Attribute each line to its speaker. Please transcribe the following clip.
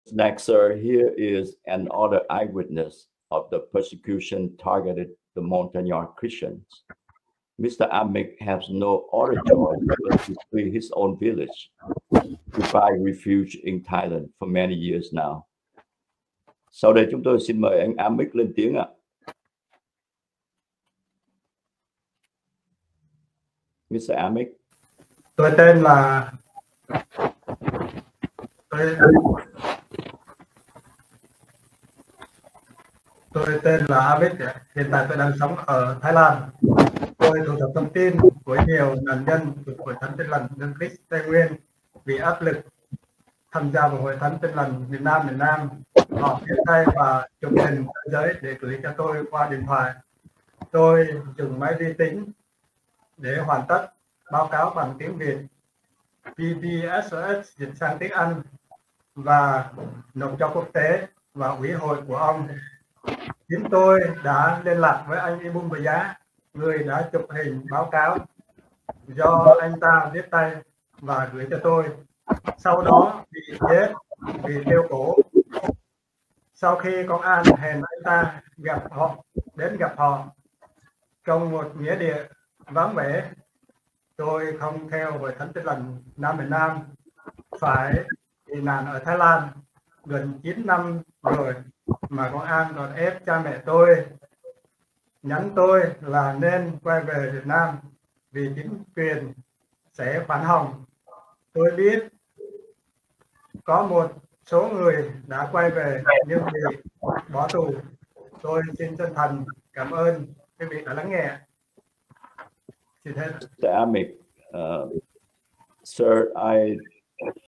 Speaker 1: Next, sir, here is another eyewitness of the persecution targeted the Montagnard Christians. Mr. Amick has no other choice but to flee his own village to find refuge in Thailand for many years now. Sau đây chúng tôi xin mời anh Amick lên tiếng ạ. Mr. Amick.
Speaker 2: Tôi tên là Amick. Hiện tại tôi đang sống ở Thái Lan. Tôi thu thập thông tin của nhiều nạn nhân thuộc Hội Thánh Tin Lành Đấng Christ Tây Nguyên vì áp lực tham gia vào Hội Thánh Tin Lành miền Nam. Họ viết tay và chụp hình thế giới để gửi cho tôi qua điện thoại. Tôi dùng máy vi tính để hoàn tất báo cáo bằng tiếng Việt, PBSOS dịch sang tiếng Anh và nộp cho quốc tế và ủy hội của ông. Chúng tôi đã liên lạc với anh Ibum Bia, người đã chụp hình báo cáo do anh ta viết tay và gửi cho tôi. Sau đó bị chết vì treo cổ. Sau khi công an hẹn anh ta đến gặp họ trong một nghĩa địa vắng vẻ, tôi không theo Hội Thánh Tin Lành miền Nam, phải tị nạn ở Thái Lan gần 9 năm rồi, mà công an còn ép cha mẹ tôi, nhắn tôi là nên quay về Việt Nam vì chính quyền sẽ khoan hồng. Tôi biết có một số người đã quay về nhưng bị bỏ tù. Tôi xin chân thành cảm ơn quý vị đã lắng nghe. Xin hết.
Speaker 1: Mr. Amick, sir, I